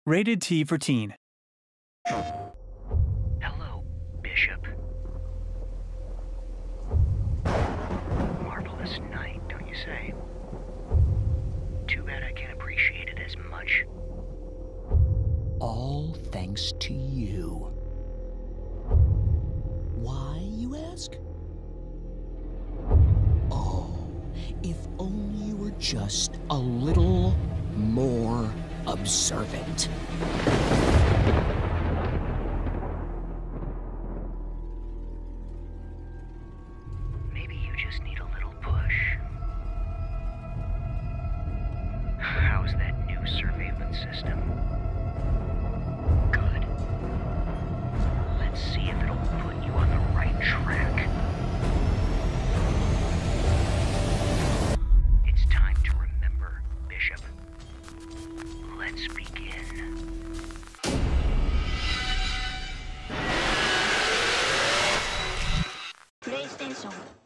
Rated T for teen. Hello, Bishop. Marvelous night, don't you say? Too bad I can't appreciate it as much. All thanks to you. Why, you ask? Oh, if only you were just a little more observant. Maybe you just need a little push. How's that new surveillance system? Good. Let's see if it'll put you on the right track. It's time to remember, Bishop. Let's begin. PlayStation